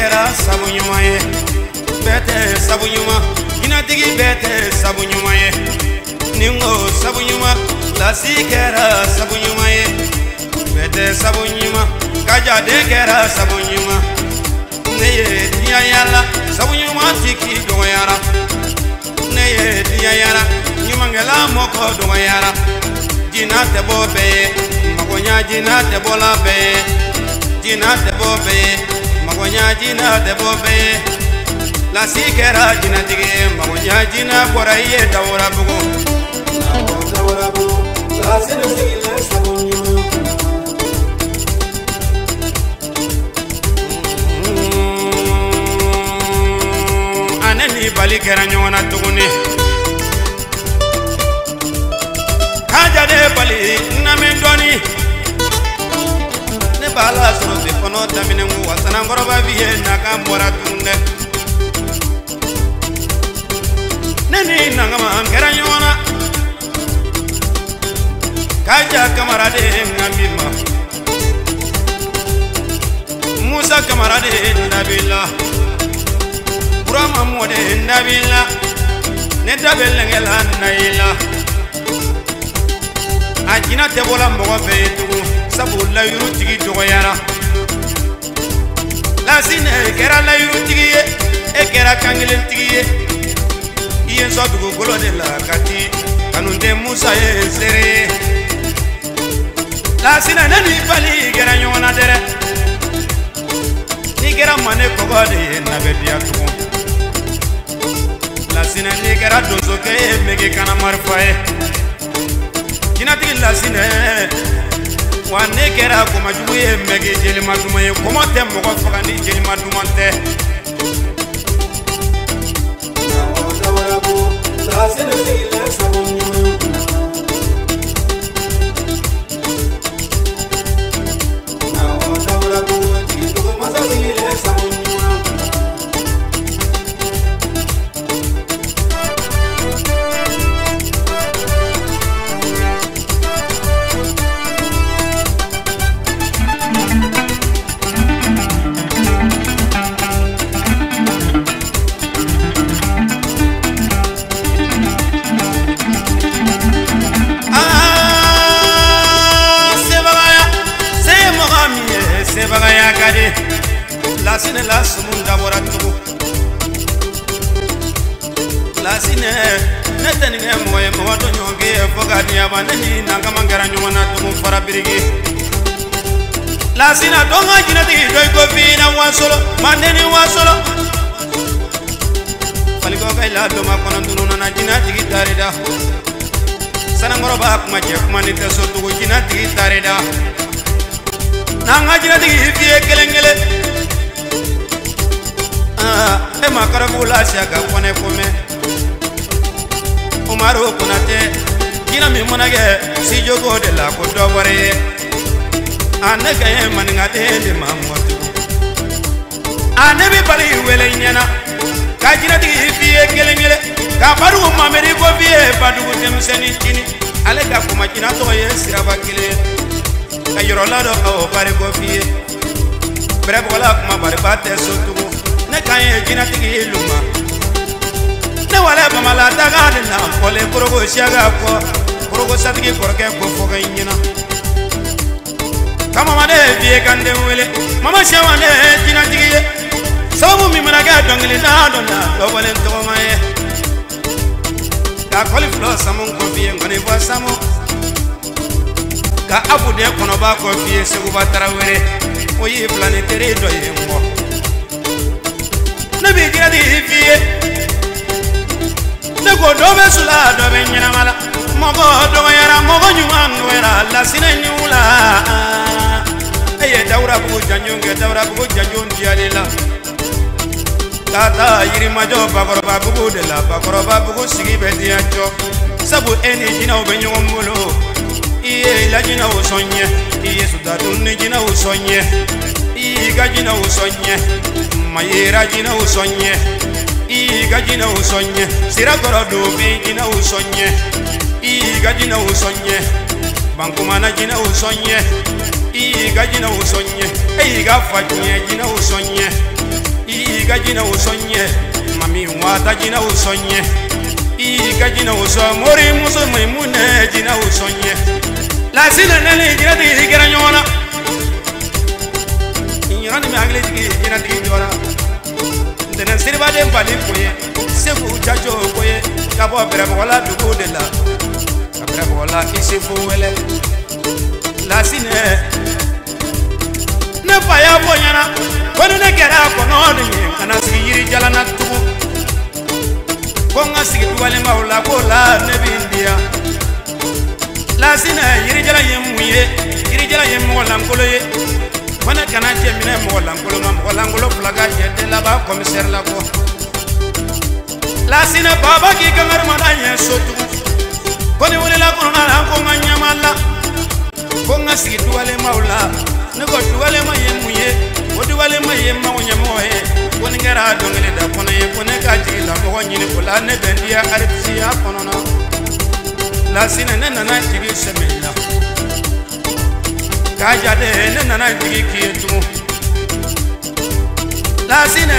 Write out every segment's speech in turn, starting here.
kera sabunyuma ye bete sabunyuma jinatigi bete sabunyuma ye ningo sabunyuma lasi kera sabunyuma ye bete sabunyuma kaja de kera sabunyuma neye dia yala sabunyuma tiki do yara neye dia yara nyumangela moko do yara jinate bobe magonya jinate bola be jinate bobe magonya jinate bobe la sikera jinatigi magonya jina koraye dawra bugo la sikera sabunyuma anani bali kera nyona tuguni kaja de bali na mendoni ne bala soro de kono tamine ngu wasana ngoroba biye na kambora tunde neni nangama kera nyona kaja kamarade ngambima Musa kamarade nabila Burama mode nabila ne dabel ngela naila ajina te bola mbogo be tugu sabu la yuru tigi dogo yara la sine kera la yuru tigi e kera kangile tigi iye so dugo golo de la kati kanunde Musa e sere la sine nani bali kera nyona dere ni kera mane kogo de na be dia tugu la sine ni kera dozo ke mege kana marfae jinatigi la sine wane kera ko majugu ye mege jeli maduma ye ko mote mogo faga ni jeli maduma te la sine la sabunyuma la sine la sumunda boratugo la sine netani moye modo nyonge foga ni abandeni nanga mangara nyona tumu farabirigi la sine donga jinati doy ko fina wasolo mandeni wasolo faliko kay la do ma kono dunu na jinati gitarida sanangoro ba kuma je kuma ni teso tugo jinati gitarida nanga jinati hifiye kelengele e makara bula siaga kone kome Umaru kunate kina mi monage si jogo de la ko dobore anaka e maninga de mamotu ane bi bali wele nyana ka jina di fiye kelengele ka baru mameri ko fiye badu temseni kini ale ka kuma kina to ye siraba kile ka yoro la do o bare ko fiye bref wala kuma bare bate sotugo ne kanye jinatigi luma ne wale bamala daga na pole korogo siaga ko korogo satigi korke ko foga nyina kama made vie kande wele mama shawane jinatigi sabu mi managa dongili na dona do wale to maye ka koli flo samon ko vie ngone bo samo ka abude kono ba ko vie segu batara were oyi planetary do yembo nabi gadi fiye nego dobe sula dobe nyina mala mogo dogo yara mogo nyuma ngwera la sine nyula eye dawra bu janjon dialila tata yiri majo bakoroba bugu de la bakoroba bugu sigi be diacho sabu eni jina obenyo mulo iye la jina usonye iye sudatu ni jina usonye iga jina usonye mayera jina usonye iga jina usonye sira gorodo bi jina usonye iga jina usonye bankumana jina usonye iga jina usonye iga fanye jina usonye ka jina usonye mami wata jina usonye I ka jina uso mori muso maimune jina usonye la sina nele jina tigi kera nyona inyoni me agle tigi jina tigi nyona ndena sirba de mbali koye sefu chacho koye kabo bravo wala dugo de la bravo wala isefu wele la sine ne faya bonyana kono ne kera kono ni kana siri jala na tu konga sigi wale maula kola ne bindia la sine yiri jala yemuye yiri jala yemola ngolo ye wana kana jemine mola ngolo flaga jete la ba commissaire la ko la sine baba ki kangar madanye sotu koni wala la kono na ko nganyamala konga sigi wale maula ne ko wale mayemuye wodi wale mayemma wonyamoye woni ngara dongele da kono ye kone ka jila mo nyini ko la ne bendia arifia kono na la sine ne nana tigi semela ka jade ne nana tigi kietu la sine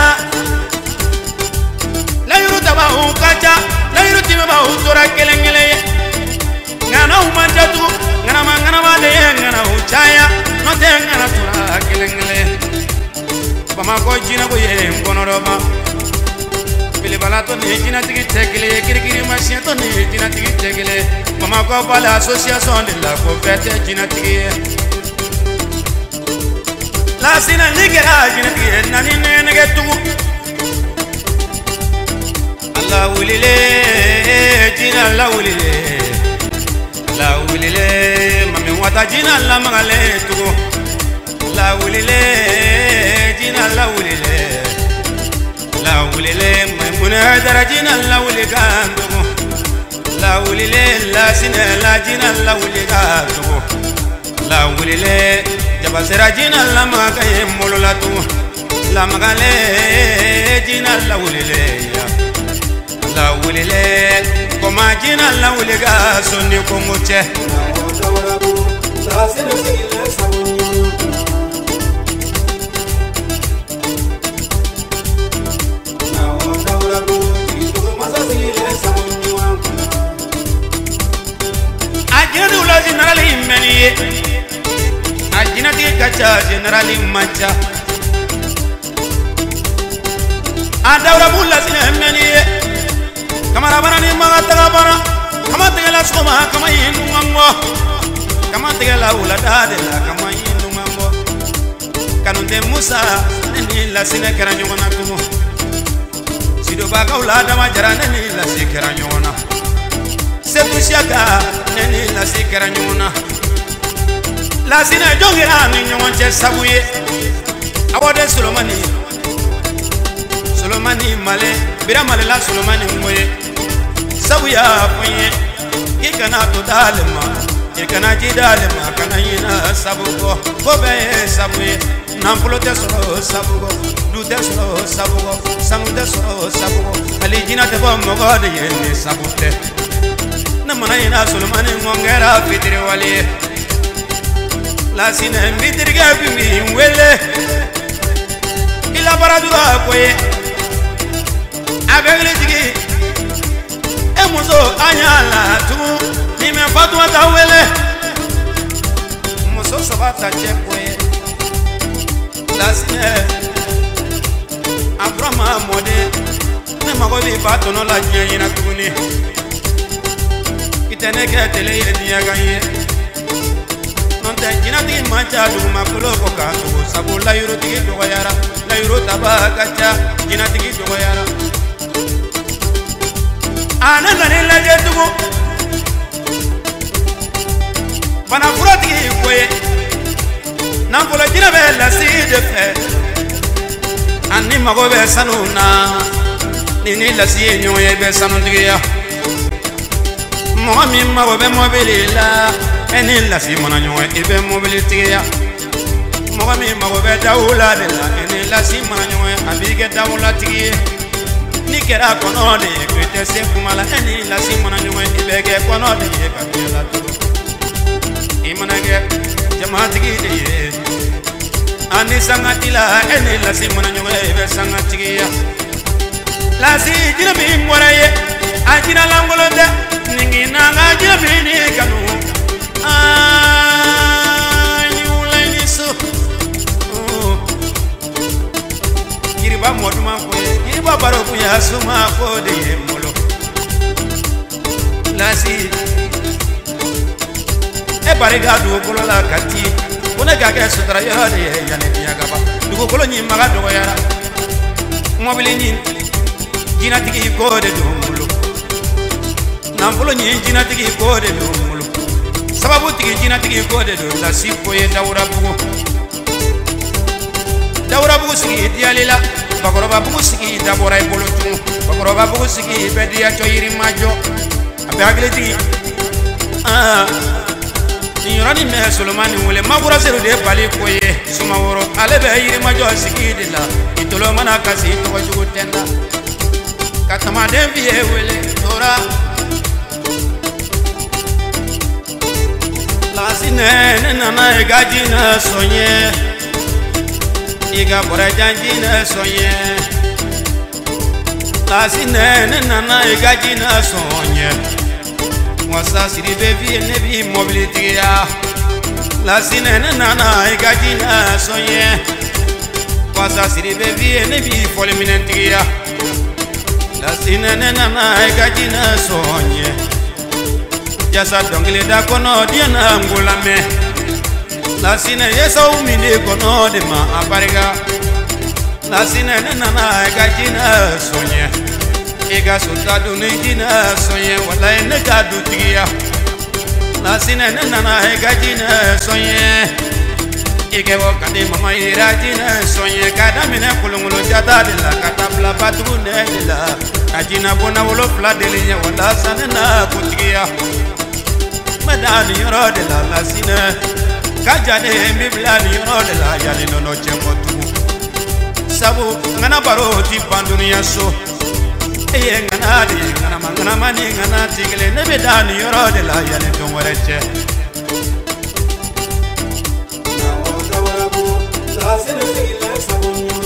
la yuru taba o kacha la yuru tiba ba o tora kelengele ngana umandatu ngana ma de ngana uchaya no te ngana tora kelengele bama ko jina ko ye ngono roba bile bala to ne jina tigi tekele kirikiri machine to ne jina tigi tekele bama ko bala association de la ko fete jina tigi la sina nigera jina tigi nani ne ge tugu Allah wulile jina Allah wulile Allah wulile mami wata jina Allah magale tugu Allah wulile jina Allah wulile Allah wulile maimuna darajina Allah wuliga tugu Allah wulile la sina la jina Allah wuliga tugu Allah wulile jabasera jina Allah magaye molola tugu la magale jina Allah wulile la wulile koma jina la wuliga sonni ko muche ajina ula generali meniye ajina ti kacha generali macha adawra bulla sine meniye kamara bana ni maga taga bana kama tegela soma kama yinu mango kama tegela ula dade la kama yinu mango kanunde musa ni la sine kera nyona tumo sido baga ula dama jara ni la sikera nyona setu shaka ni la sikera nyona la sine jongira ni nyona che sabuye abode Solomani male bira male la Solomani moye sabuya punye ikana to dalema ikana jidalema kana yina sabugo bobe sabuye nampulo te solo sabugo du te solo sabugo samu te solo sabugo ali jina te bom mogode yene sabute na mana yina Solomani ngongera fitri wali la sine mitriga bimi wele ila baradura koye abegle tigi emuzo anyala tu ni me fatwa tawele muso sabata chekwe lasne abrama mode ne magobi batono la nyina tuni itene ke tele yediya ganye non te jina tigi mancha du makulo koka sabu la yuro tigi do yara la yuro tabaka cha jina tigi do yara ananga ni la jetugo bana furati koye nampola jina be la side fe anni mago be sanuna ni la siye nyoye be sanundiya mo mi mago be mobile la eni la si mona nyoye be mobile tiya mo mi mago be dawula de la eni la si mona nyoye abige dawula tiye ni kera kono de kwete se kumala eni la simona nywe ibege kono de ye kabela to imana ge jamaati gi de ye ani sangatila eni la simona nywe be sanga tigiya lasi jina mi moraye ajina langolonda ningi nanga jina mi ni kanu ayulaniso kiriba moduma ko kiriba baro ku ya suma ko de molo lasi e bariga du kolo la kati ona ga ga sutra ya de ya ne ya ga ba du kolo ni maga do ya mobile ni jina tigi ko de do molo nambulo ni jina tigi ko de do molo sababu tigi jina tigi ko de do la si ko ye dawra bugu sigi dialila bakoro ba bugu sigi dabora e bolo tu bakoro ba bugu sigi be dia cho yiri majo abe agle tigi Yorani me Solomani wole mabura zero de bali koye suma woro ale be yiri majo sigi dila itolo mana kasi to wajugo tenda katama de vie wele tora la sine nana gajina sonye iga bora janjina sonye la sine nana gajina sonye wasa siri bevi nebi mobility ya la sinene nana igajina sonye wasa siri bevi nebi foliminenti ya la sinene nana igajina sonye jasa dongile da kono diana ngulame la sine yesa umine kono de ma abariga la sinene nana igajina sonye ega soldado ne jina sonye wala ne gadu tiya la sine nana ega jina sonye ege wo kade mama ira jina sonye kada mine kulungulo jada de la katabla patu ne de la ajina bona wolo fla de linya wala sanena kutiya madani yoro de la sine kajane bibla ni yoro de la yali no chemotu sabu ngana baro ti panduniya so eye ngana di ngana mangana mani ngana tigile ne bedani yoro de la yale don wareche na wora bu la sene tigile sabunyu